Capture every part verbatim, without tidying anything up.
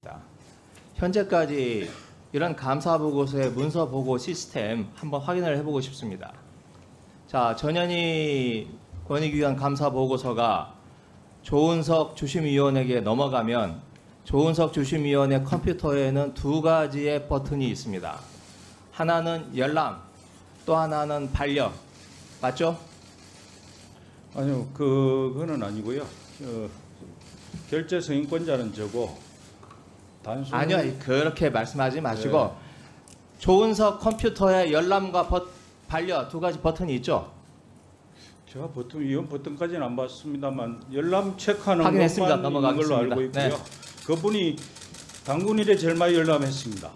현재까지 이런 감사 보고서의 문서 보고 시스템 한번 확인을 해보고 싶습니다. 자, 전현희 권익위원 감사 보고서가 조은석 주심위원에게 넘어가면 조은석 주심위원의 컴퓨터에는 두 가지의 버튼이 있습니다. 하나는 열람, 또 하나는 반려. 맞죠? 아니요, 그거는 아니고요. 어, 결제 승인권자는 저고 단순 아니요, 그렇게 말씀하지 마시고 네. 조은석 컴퓨터에 열람과 버, 반려 두 가지 버튼이 있죠? 제가 버튼 이원 버튼까지는 안 봤습니다만 열람 체크하는 확인했습니다. 것만 있는 걸로 알고 있고요. 네. 그분이 당군일에 제일 많이 열람했습니다.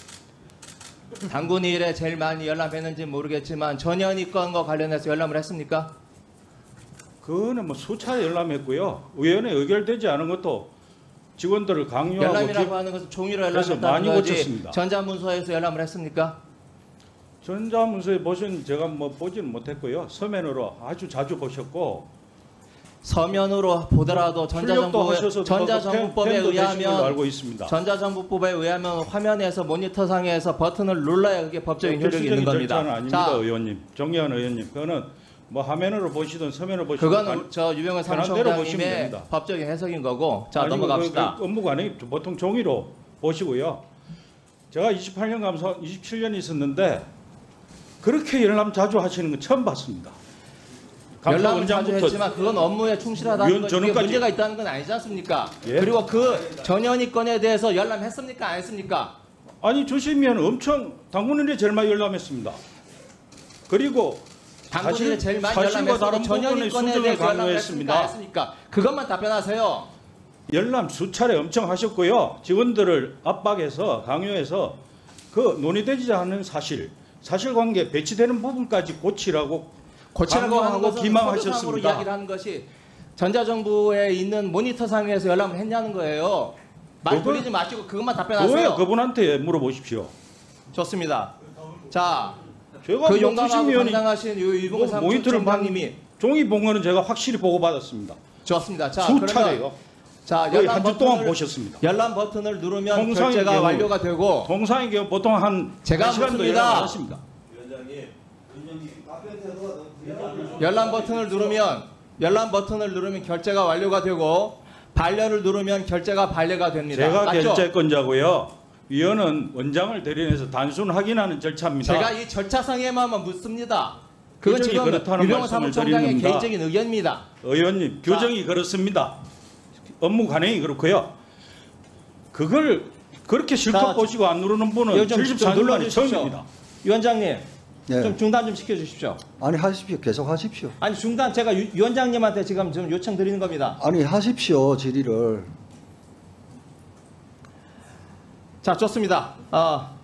당군일에 제일 많이 열람했는지 모르겠지만 전현희 건과 관련해서 열람을 했습니까? 그거는 뭐 수차 열람했고요. 의원에 의결되지 않은 것도 직원들을 강요하고 열람이라고 기... 하는 것은 종이로 그래서 열람했다는 많이 거지 고쳤습니다. 전자문서에서 열람을 했습니까? 전자문서에 보신 제가 뭐 보지는 못했고요. 서면으로 아주 자주 보셨고 서면으로 보더라도 전자정부, 전자정부법에 의하면 알고 있습니다. 전자정부법에 의하면 화면에서 모니터상에서 버튼을 눌러야 그게 법적인 효력이 있는 겁니다. 절차는 아닙니다, 자, 의원님. 정의원 의원님. 그거는 뭐 화면으로 보시든 서면으로 보시든 그건 저 유병헌 사무총장님의 법적인 해석인 거고. 자, 아니고 넘어갑시다. 그, 그 업무 관행 보통 종이로 보시고요. 제가 이십팔 년 감사 이십칠 년 있었는데 그렇게 열람 자주 하시는 건 처음 봤습니다. 열람을 자주 했지만 그건 업무에 충실하다는 것이 문제가 있다는 건 아니지 않습니까? 예? 그리고 그 전현희 건에 대해서 열람했습니까? 안 했습니까? 아니 주시면 엄청 당군일에 제일 많이 열람했습니다. 그리고 당군일에 제일 많이 사실과 다른 열람했고 전현희 건에 대해서 열람했습니까? 안 했습니까? 그것만 답변하세요. 열람 수차례 엄청 하셨고요. 직원들을 압박해서 강요해서 그 논의되지 않은 사실, 사실관계 배치되는 부분까지 고치라고 고치라고 하는 것은 기망하셨습니다. 이야기를 하는 것이 전자정부에 있는 모니터상에서 열람을 했냐는 거예요. 말 그걸, 돌리지 마시고 그것만 답변하세요. 그거예요. 그분한테 물어보십시오. 좋습니다. 자, 제가 그 뭐 용감하고 주심위원이 당당하신 유병헌 뭐 모니터를 사무총장님이 종이 본 거는 제가 확실히 보고 받았습니다. 좋습니다. 자, 수차례요. 자, 거의 열람 한 주 버튼을, 동안 보셨습니다. 열람 버튼을 누르면 통상의 결제가 경우, 완료가 되고 통상의 경우 보통 한 제가 시간도 묻습니다. 열람 안 하십니다. 열람 버튼을 누르면 열람 버튼을 누르면 결제가 완료가 되고 반려를 누르면 결제가 반려가 됩니다. 제가 맞죠? 결제권자고요. 위원은 원장을 대리해서 단순 확인하는 절차입니다. 제가 이 절차상에만 묻습니다. 그건 규정이 지금 그렇다는 유병헌 말씀을 사무총장의 드립니다. 개인적인 의견입니다. 의원님, 규정이 자. 그렇습니다. 업무 관행이 그렇고요. 그걸 그렇게 실컷 자, 보시고 안 누르는 분은 칠십사 년 만에 처음입니다. 위원장님, 예. 좀 중단 좀 시켜주십시오. 아니 하십시오. 계속 하십시오. 아니 중단 제가 유, 위원장님한테 지금 좀 요청 드리는 겁니다. 아니 하십시오. 질의를. 자, 좋습니다. 어,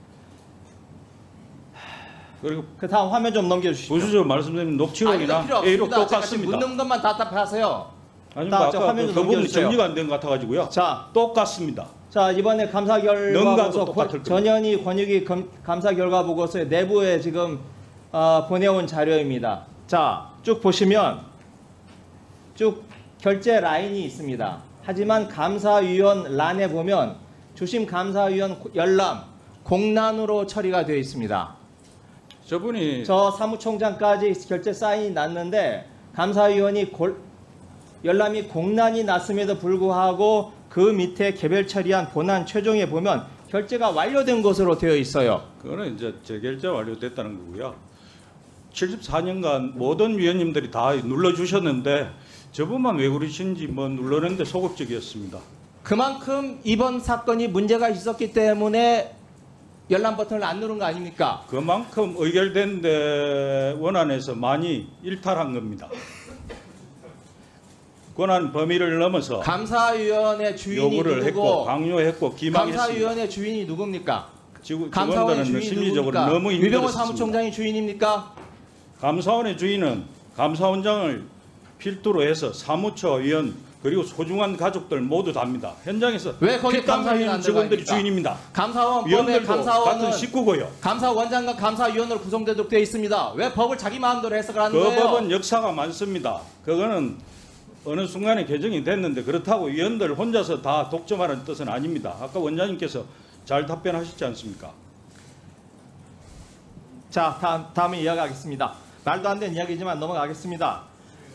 그리고 그 다음 화면 좀 넘겨주십시오. 부수적 말씀드린 녹취록이나 A록 제가 똑같습니다. 지금 묻는 것만 다 답하세요. 아닙니다. 자, 아까 저 화면 그, 좀 그 부분이 넘겨주세요. 정리가 안 된 것 같아가지고요. 자, 똑같습니다. 자 이번에 감사 결과 능가도 보고서 똑같을 전현희 권익위 검, 감사 결과 보고서의 내부에 지금 어, 보내온 자료입니다. 자, 쭉 보시면 쭉 결제 라인이 있습니다. 하지만 감사위원 란에 보면 주심 감사위원 열람 공란으로 처리가 되어 있습니다. 저분이 저 사무총장까지 결제 사인이 났는데 감사위원이 골, 열람이 공란이 났음에도 불구하고 그 밑에 개별 처리한 본안 최종에 보면 결제가 완료된 것으로 되어 있어요. 그거는 이제 재결제 완료됐다는 거고요. 칠십사 년간 모든 위원님들이 다 눌러주셨는데 저분만 왜 그러신지 뭐 눌러냈는데 소극적이었습니다. 그만큼 이번 사건이 문제가 있었기 때문에 열람 버튼을 안 누른 거 아닙니까? 그만큼 의결된 원안에서 많이 일탈한 겁니다. 권한 범위를 넘어서 감사위원회 주인이 요구를 누구고 했고 강요했고 기망했습니다. 감사위원회 주인이 누굽니까? 지구, 감사원의 직원들은 주인이 심리적으로 누굽니까? 너무 유병헌 힘들었습니다. 사무총장이 주인입니까? 감사원의 주인은 감사원장을 필두로 해서 사무처 위원 그리고 소중한 가족들 모두 답니다. 현장에서 왜 거기 피땀 감사위원 흘리는 안 직원들이 들어갑니까? 주인입니다. 감사원 법에 위원들도 감사원은 같은 식구고요. 감사원장과 감사위원으로 구성되도록 되어 있습니다. 왜 법을 자기 마음대로 해석을 하는 그 거예요? 법은 역사가 많습니다. 그거는 어느 순간에 개정이 됐는데 그렇다고 위원들 혼자서 다 독점하라는 뜻은 아닙니다. 아까 원장님께서 잘 답변하셨지 않습니까? 자, 다음, 다음에 이어가겠습니다. 말도 안 되는 이야기지만 넘어가겠습니다.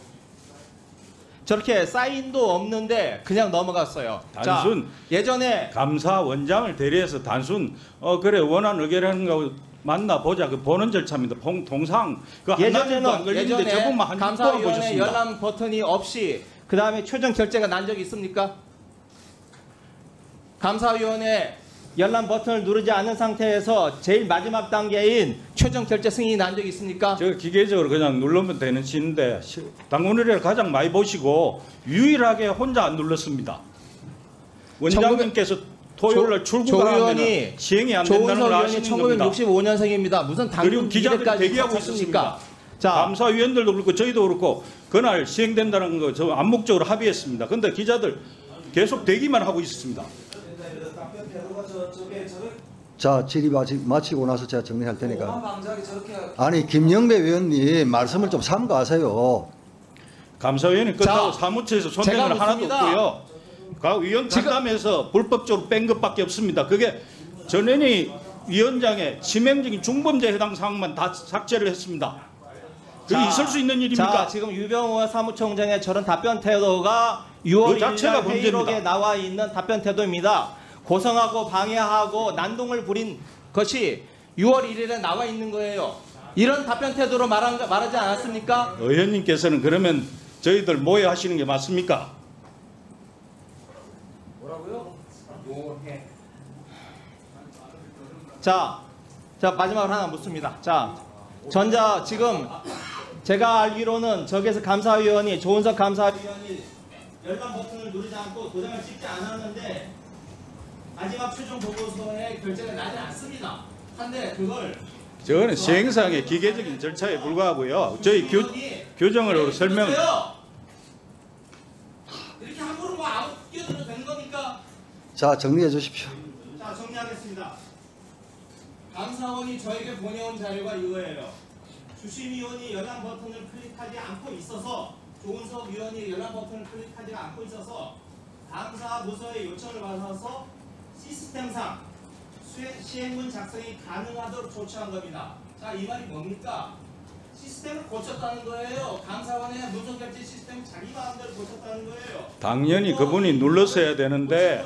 저렇게 사인도 없는데 그냥 넘어갔어요. 단순 자, 예전에 감사원장을 대리해서 단순 어 그래 원안 의결하는 거 만나 보자 그 보는 절차입니다. 통, 통상 그 한나절도 안 예전에는 걸리는데 예전에 저분만 한 번 감사위원회 보셨습니다. 열람 버튼이 없이 그 다음에 최종 결제가 난 적이 있습니까? 감사위원회 열람 버튼을 누르지 않은 상태에서 제일 마지막 단계인 최종 결제 승인이 난 적이 있습니까? 저 기계적으로 그냥 누르면 되는 시인데 당원의례를 가장 많이 보시고 유일하게 혼자 안 눌렀습니다. 원장님께서 토요일날 조 출국하면 의원이 시행이 안 조은석 된다는 걸 의원이 아시는 겁니다. 천구백육십오 년생입니다. 무슨 그리고 당군 기자들이 미래까지 대기하고 갖췄습니까? 있었습니다. 자, 감사위원들도 그렇고 저희도 그렇고 그날 시행된다는 거 저 암묵적으로 합의했습니다. 그런데 기자들 계속 대기만 하고 있었습니다. 자, 질의 마치, 마치고 나서 제가 정리할 테니까. 아니, 김영배 위원님 말씀을 좀 삼가하세요. 감사위원회 끝나고 자, 사무처에서 제가 손대는 하나도 묻습니다. 없고요. 각 위원 지금- 간담회에서 불법적으로 뺀 것밖에 없습니다. 그게 전현희 위원장의 치명적인 중범죄에 해당 사항만 다 삭제를 했습니다. 그게 자, 있을 수 있는 일입니까? 자, 지금 유병호 사무총장의 저런 답변 태도가 유월 그 자체가 일 일 회의록에 문제입니다. 나와 있는 답변 태도입니다. 고성하고 방해하고 난동을 부린 것이 유월 일 일에 나와 있는 거예요. 이런 답변 태도로 말한, 말하지 않았습니까? 의원님께서는 그러면 저희들 모여하시는 게 맞습니까? 자, 자 마지막으로 하나 묻습니다. 자, 전자 지금 제가 알기로는 저기에서 감사위원이 조은석 감사위원이 열람 버튼을 누르지 않고 도장을 찍지 않았는데 마지막 최종 보고서에 결제가 나지 않습니다. 한데 그걸 저거는 시행상의 기계적인 절차에 불과하고요. 저희 교, 교정을 설명. 이렇게 함부로 뭐 아무 끼어들어도 되는 겁니까? 자, 정리해 주십시오. 자, 정리하겠습니다. 감사원이 저에게 보내온 자료가 이거예요. 주심위원이 열람 버튼을 클릭하지 않고 있어서 조은석 위원이 열람 버튼을 클릭하지 않고 있어서 감사 부서의 요청을 받아서 시스템상 수행, 시행문 작성이 가능하도록 조치한 겁니다. 자, 이 말이 뭡니까? 시스템을 고쳤다는 거예요. 감사원의 문서결제 시스템 자기 마음대로 고쳤다는 거예요. 당연히 그분이 눌렀어야 되는데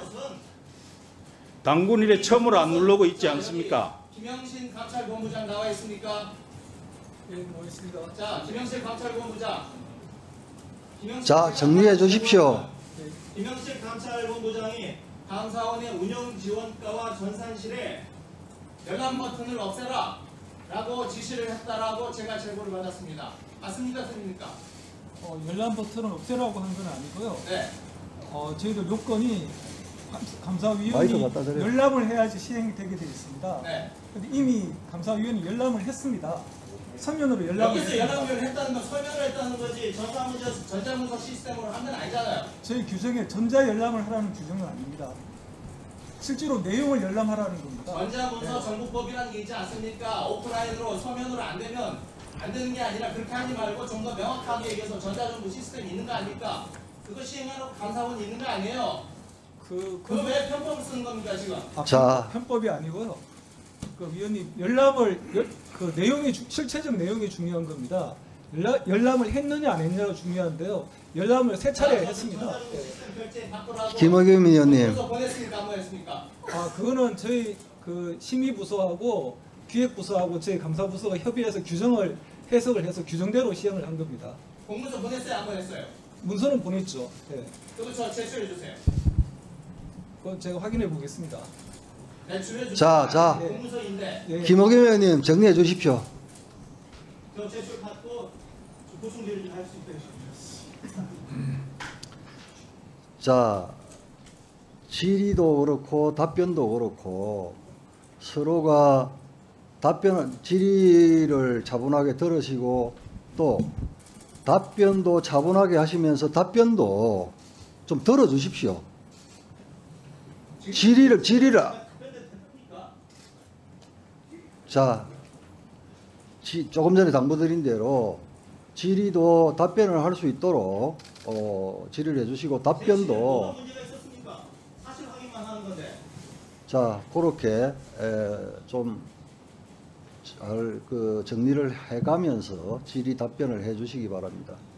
당군일에 처음으로 안 누르고 있지 않습니까? 김영신 감찰본부장 나와 있습니까? 예, 모르겠습니다. 자, 김영실 감찰본부장. 김영실 자, 정리해 주십시오. 김영실 감찰본부장이 감사원의 운영 지원과와 전산실에 열람 버튼을 없애라 라고 지시를 했다라고 제가 제보를 받았습니다. 맞습니까? 틀립니까? 어, 열람 버튼을 없애라고 한 건 아니고요. 네. 어, 저희들 요건이 감- 감사위원이 마이크 갖다 드려요. 열람을 해야지 시행이 되게 되어 있습니다. 네. 근데 이미 감사위원이 열람을 했습니다. 서면으로 열람을 여기서 했습니다. 열람을 했다는 건 설명을 했다는 거지 전자문서, 전자문서 시스템으로 한 건 아니잖아요. 저희 규정에 전자 열람을 하라는 규정은 아닙니다. 실제로 내용을 열람하라는 겁니다. 전자문서 네. 정보법이라는 게 있지 않습니까? 오프라인으로 서면으로 안 되면 안 되는 게 아니라 그렇게 하지 말고 좀 더 명확하게 얘기해서 전자정보 시스템이 있는 거 아닙니까? 그거 시행하러 감사원이 있는 거 아니에요? 그, 그거 그 왜 편법을 쓰는 겁니까 지금? 아, 자. 편법이 아니고요. 그 위원님 열람을 열, 그 내용이 주- 실체적 내용이 중요한 겁니다. 열라, 열람을 했느냐 안 했느냐가 중요한데요. 열람을 세 차례 했습니다. 전자정보 예. 시스템 결제 바꾸라고 김의겸 위원님. 문서 보냈습니까? 안 보냈습니까? 아 그거는 저희 그 심의부서하고 기획부서하고 저희 감사부서가 협의해서 규정을 해석을 해서 규정대로 시행을 한 겁니다. 공문서 보냈어요? 안 보냈어요? 문서는 보냈죠. 예. 그거 저 제출해 주세요. 그건 제가 확인해 보겠습니다. 제출해 주세요. 자, 자. 공문서인데 예. 김의겸 위원님 정리해 주십시오. 저 제출 받고 보충 질의 좀 할 수 있도록 해주세요. 자, 질의도 그렇고 답변도 그렇고 서로가 답변 질의를 차분하게 들으시고 또 답변도 차분하게 하시면서 답변도 좀 들어주십시오. 질의를 질의를 자, 지, 조금 전에 당부드린 대로 질의도 답변을 할 수 있도록 어, 질의를 해주시고 답변도 뭐가 문제가 있었습니까? 사실 확인만 하는 건데. 자 그렇게 좀 잘 그 정리를 해가면서 질의 답변을 해주시기 바랍니다.